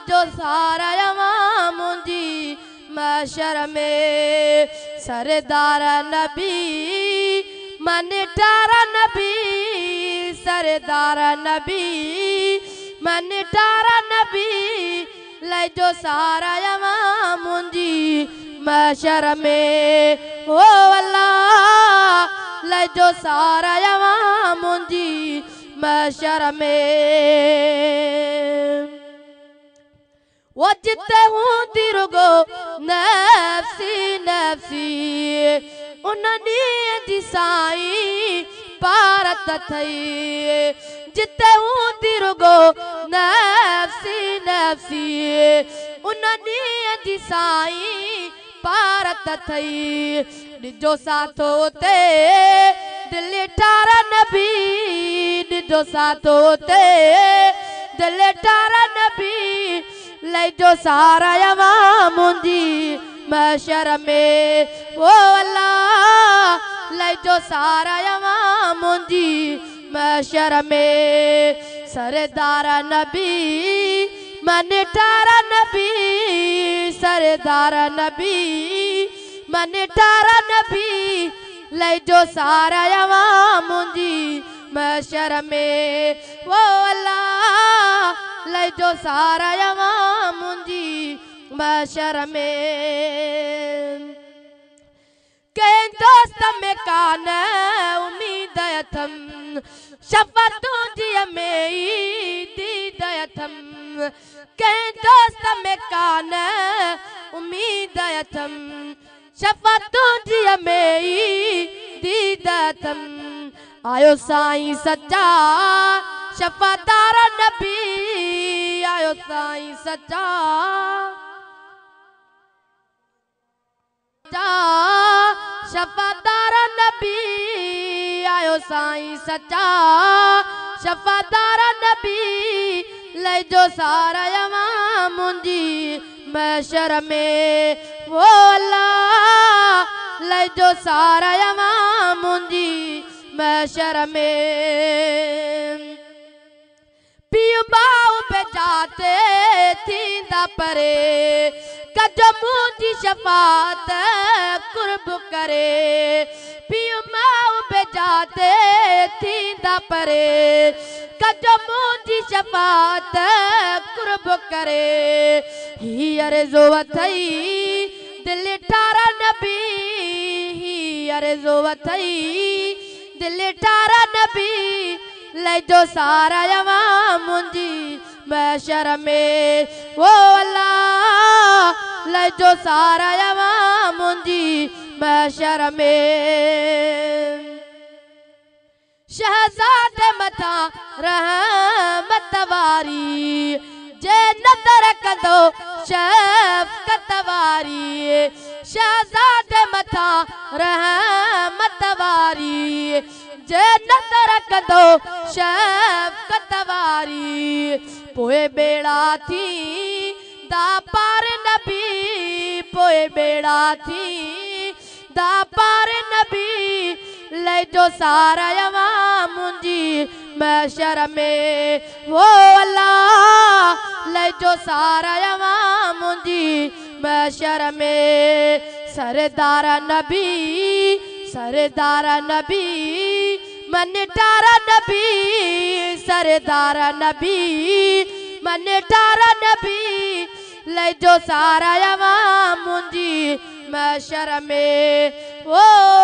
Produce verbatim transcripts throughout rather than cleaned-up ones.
जो सारा अवां मुंजी महशर में सरदार नबी मन टारा नबी सरदार नबी मन टारा नबी ले जो सारा अवां मुंजी महशर में ओ अल्लाह ले जो सारा अवां मुंजी महशर में वो जिते हूँ तिरुगो नफ्सी नफ्सी उन्हनी जी साई पारत थई जिते हूँ तिरुगो नफ्सी नफ्सी उन्हनी जी साई पारत थई निजो साथो ते दिल टारा नबी निजो साथो ते दिल टारा नबी ले जो सारा अवां मुंजी महशर में ओ अल्लाह ले जो सारा अवां मुंजी महशर में सरदार नबी मन टारा नबी सरदार नबी मन टारा नबी ले जो सारा अवां मुंजी महशर में ओ अल्लाह ले जो सारा अवां मुंजी महशर में कहीं दोस्त में कान उम्मीद अथम शफ़क़तूं जी में दीद अथम कहीं दोस्त में कान उम्मीद अथम शफ़क़तूं जी में दीद अथम आयो साईं सच्चा शफ़ादार नबी आयो साईं सच्चा शफ़ादार नबी आयो साईं सच्चा शफ़ादार नबी ले जो सारा अवां मुंजी महशर में वो अल्लाह ले जो सारा अवां मुंजी महशर में पियो बाऊ पे जाते थींदा परे कजो मुंजी शफात कुर्ब करे पियो माऊ पे जाते थींदा परे कजो मुंजी शफात कुर्ब करे ही अर्ज़ो अथई दिल टारा नबी ही अर्ज़ो अथई दिल टारा नबी ले जो सारा अवां मुंजी महशर में वो अल्लाह ले जो सारा अवां मुंजी महशर में शहजादे मथा रहमत वारी जे नज़र कंदो शफ़क़त वारी शहजादे मथा रहमत वारी जे नज़र कंदो शफ़क़त वारी पोए बेड़ा थी दा पार नबी पोए बेड़ा थी दा पार नबी ले जो सारा अवां मुंजी महशर में वो अल्लाह ले जो सारा अवां मुंजी महशर में सरदार नबी सरदार नबी मन टारा नबी सरदार नबी मन टारा नबी ले जो सारा अवां मुंजी महशर में वो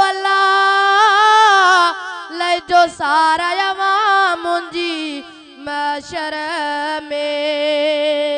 अल्लाह ले जो सारा अवां मुंजी महशर में।